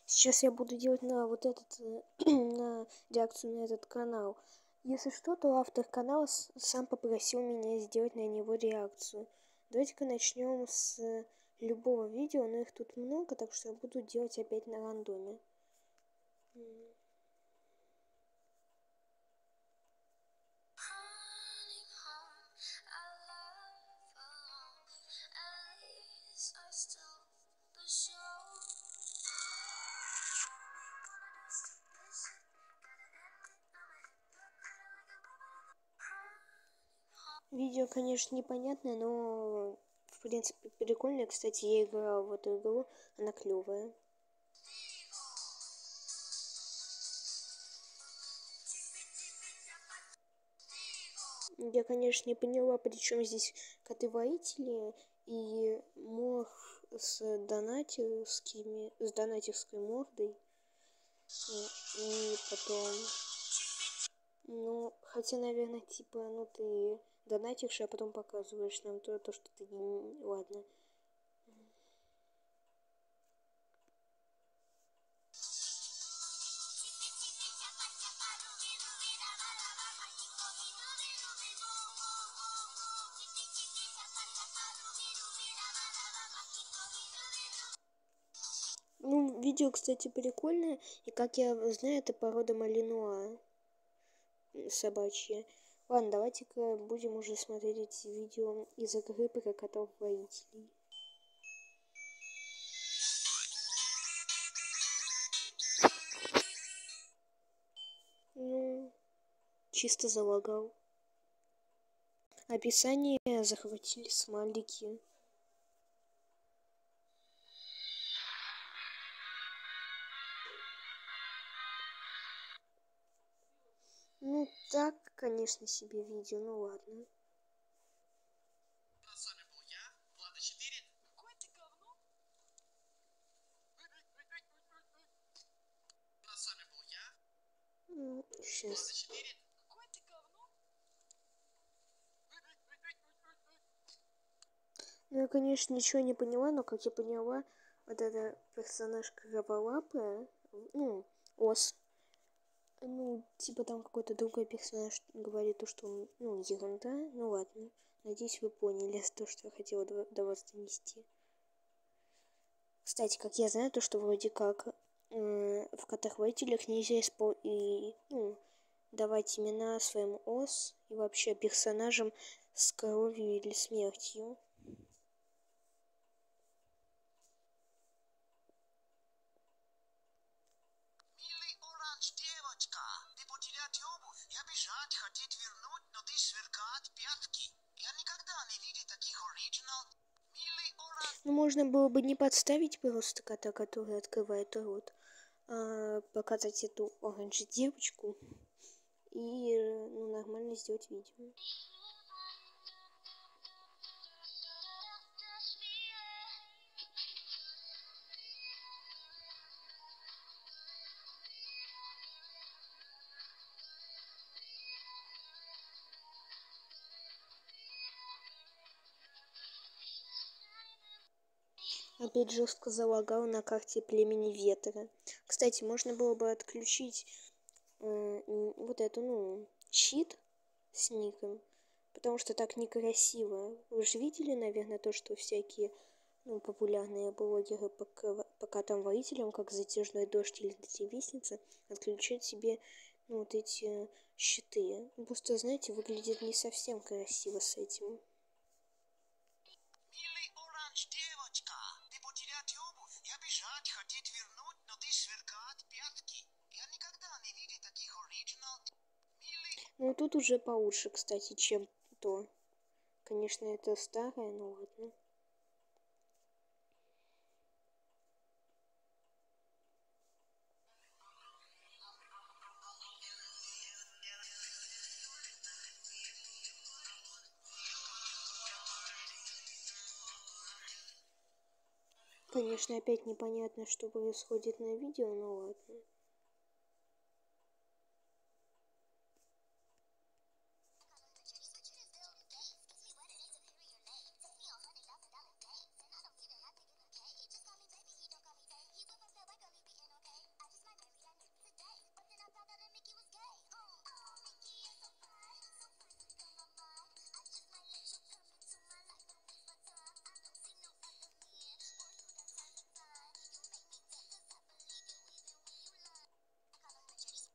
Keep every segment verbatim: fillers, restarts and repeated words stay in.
Сейчас я буду делать на вот этот, на реакцию на этот канал. Если что, то автор канала сам попросил меня сделать на него реакцию. Давайте-ка начнем с любого видео, но их тут много, так что я буду делать опять на рандоме. Видео, конечно, непонятное, но в принципе прикольное. Кстати, я играла в эту игру, она клевая. Я, конечно, не поняла, причем здесь коты-воители и мох с донатерскими, с донатерской мордой. И потом... Ну, хотя, наверное, типа, ну ты донатишь, а потом показываешь нам то, то что ты... Ладно. Ну, видео, кстати, прикольное. И как я знаю, это порода малинуа собачья. Ладно, давайте-ка будем уже смотреть эти видео из игры про котов-воителей. Ну, чисто залагал. Описание захватили смайлики. Ну, так, конечно, себе видео, ну ладно. Сейчас. Ну, я, конечно, ничего не поняла, но, как я поняла, вот это персонаж Кроволапая, ну, Ос, ну, типа там какой-то другой персонаж говорит то, что он, ну, ерунда, ну ладно. Надеюсь, вы поняли то, что я хотела до, до вас донести. Кстати, как я знаю, то, что вроде как э, в котах-воителях нельзя испол... и, ну, давать имена своим ос и вообще персонажам с кровью или смертью. Ну, можно было бы не подставить просто кота, который открывает рот, а показать эту оранж девочку и, ну, нормально сделать видео. Опять жестко залагал на карте племени ветра. Кстати, можно было бы отключить э, вот эту, ну, щит с ником, потому что так некрасиво. Вы же видели, наверное, то, что всякие, ну, популярные блогеры по, по котам-воителям, как Затяжной дождь или Девичница, отключают себе, ну, вот эти щиты. Просто, знаете, выглядит не совсем красиво с этим. Ну, тут уже получше, кстати, чем то. Конечно, это старое, но ладно. Конечно, опять непонятно, что происходит на видео, но ладно.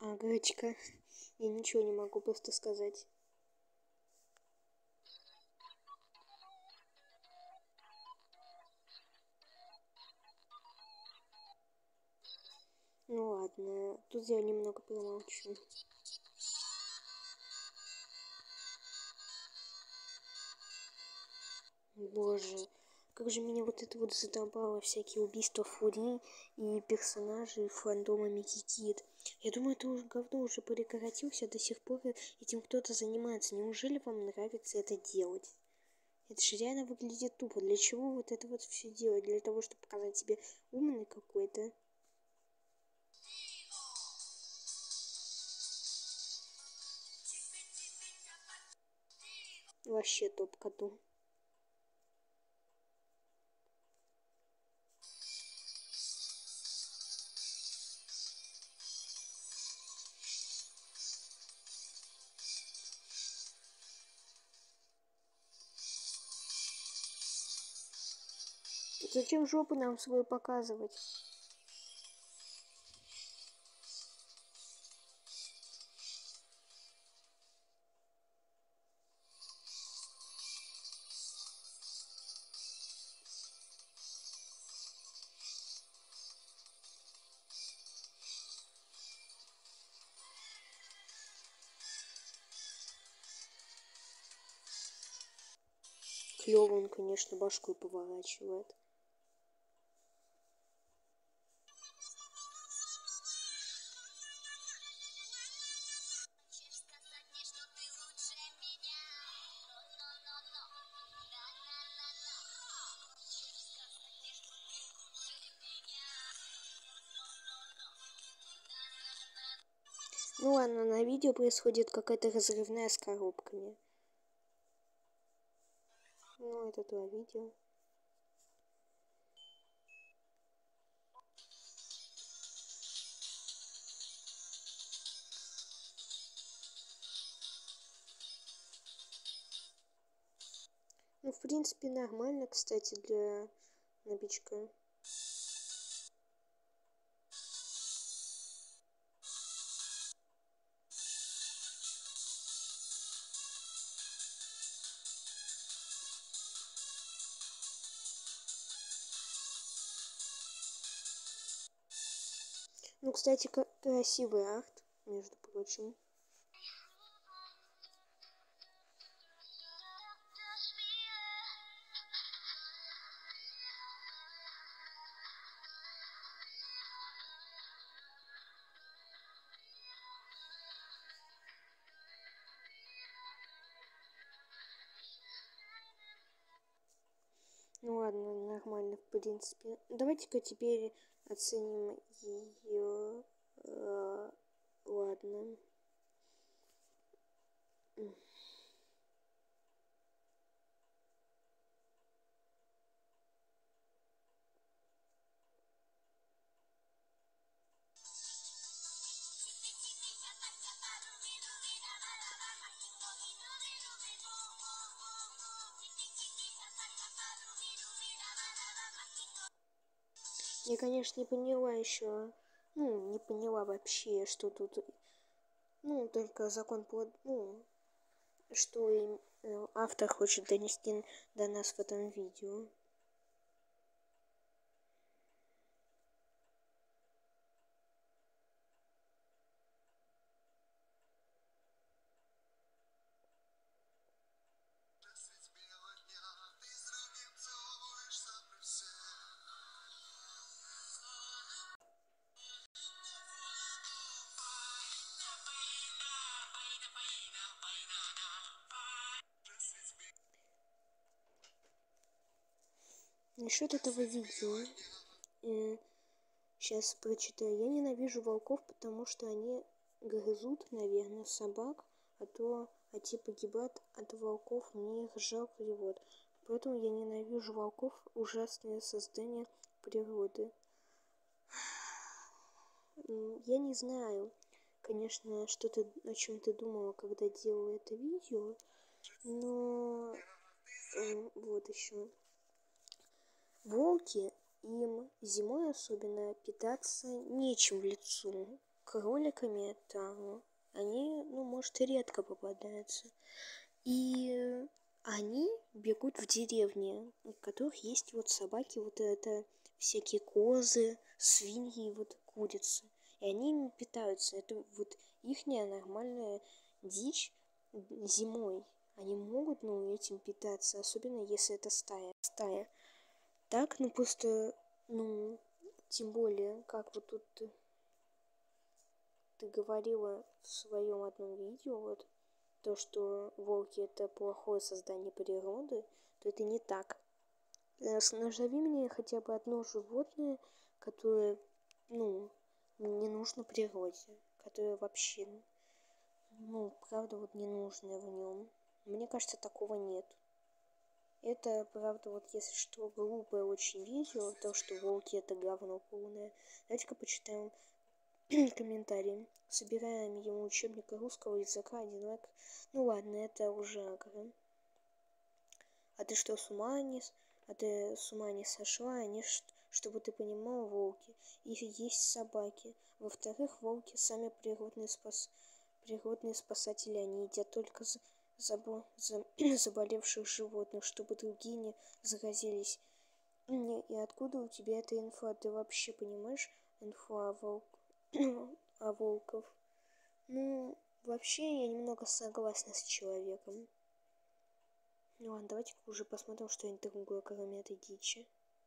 А, гречка. Я ничего не могу просто сказать. Ну ладно, тут я немного промолчу. Боже, как же меня вот это вот задолбало, всякие убийства фурий и персонажей фандома Кикид. Я думаю, это уже говно уже прекратился, до сих пор этим кто-то занимается. Неужели вам нравится это делать? Это же реально выглядит тупо. Для чего вот это вот все делать? Для того, чтобы показать себе умный какой-то? Вообще топ-коту. Зачем жопу нам свою показывать? Клёво он, конечно, башкой поворачивает. Ну ладно, на видео происходит какая-то разрывная с коробками. Ну, это то видео. Ну, в принципе, нормально, кстати, для новичка. Ну, кстати, красивый арт, между прочим. Ну ладно, нормально, в принципе. Давайте-ка теперь оценим ее. Э, ладно. Я, конечно, не поняла еще. Ну, не поняла вообще, что тут. Ну, только закон плод. Ну, что им, э, автор хочет донести до нас в этом видео. Насчет этого видео. Э, сейчас прочитаю. Я ненавижу волков, потому что они грызут, наверное, собак, а то а те погибают от волков, мне их жалко и вот. Поэтому я ненавижу волков, ужасные создания природы. Я не знаю, конечно, что ты, о чем ты думала, когда делала это видео, но э, вот еще. Волки, им зимой особенно питаться нечем в лесу, кроликами, то они, ну, может, и редко попадаются. И они бегут в деревне, у которых есть вот собаки, вот это всякие козы, свиньи, вот курицы. И они ими питаются. Это вот ихняя нормальная дичь зимой. Они могут, ну, этим питаться, особенно если это стая. Стая. Так, ну, просто, ну, тем более, как вот тут ты, ты говорила в своем одном видео, вот, то, что волки это плохое создание природы, то это не так. Назови мне хотя бы одно животное, которое, ну, не нужно природе, которое вообще, ну, правда, вот не нужное в нем. Мне кажется, такого нет. Это, правда, вот если что, глупое очень видео, то, что волки это говно полное. Давайте-ка почитаем комментарии. Собираем ему учебник русского языка, один лайк. Ну ладно, это уже агро. А ты что, с ума не... А ты с ума не сошла? Они, чтобы ты понимал, волки. Их есть собаки. Во-вторых, волки сами природные, спас... природные спасатели. Они едят только за... Забо... за... заболевших животных, чтобы другие не заразились. И откуда у тебя эта инфа? Ты вообще понимаешь инфу о, волк... о волков? Ну, вообще я немного согласна с человеком. Ну ладно, давайте уже посмотрим что-нибудь другое, кроме этой дичи.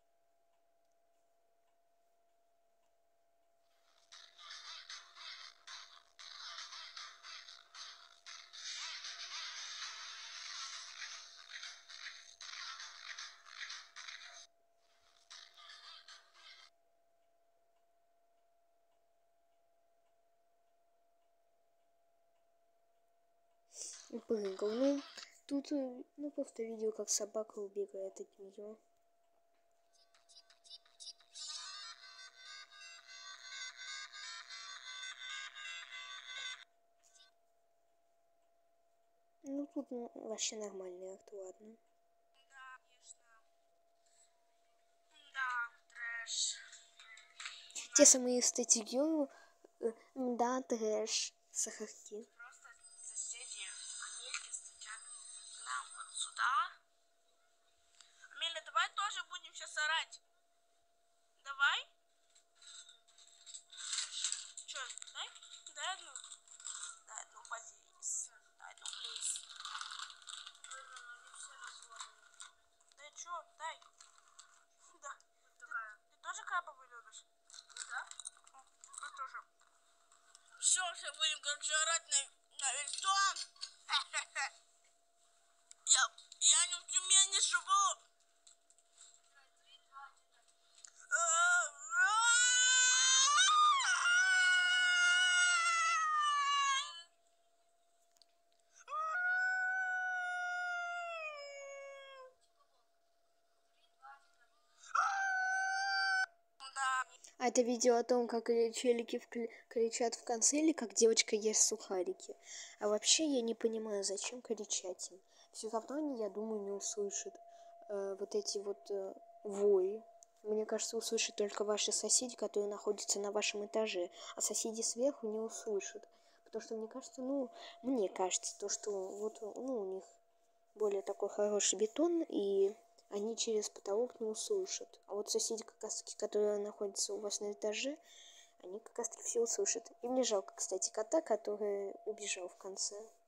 Прыгал. Ну, тут, ну, просто видел, как собака убегает от нее. Ну, тут ну, вообще нормальный акт, ладно. Да, конечно. Да, трэш. Те самые статьи, да, трэш, сахарки. Просто соседи Амельки стучат к нам вот сюда. Амелья, давай тоже будем сейчас орать. Давай. Че, дай? Дай одну. Дай одну, позис. Дай одну, плиз. Да чё, дай. Да. Ты, ты тоже крабовый любишь? Да. Я тоже. Все, все будем, короче, орать на, на весь дом. Я, я не в Тюмени живу. А это видео о том, как челики вкли- кричат в конце, или как девочка ест сухарики. А вообще я не понимаю, зачем кричать им. Все равно они, я думаю, не услышат э, вот эти вот э, вои. Мне кажется, услышат только ваши соседи, которые находятся на вашем этаже, а соседи сверху не услышат. Потому что мне кажется, ну, мне кажется, то, что вот, ну, у них более такой хороший бетон, и они через потолок не услышат. А вот соседи, как раз, которые находятся у вас на этаже, они как раз таки все услышат. И мне жалко, кстати, кота, который убежал в конце.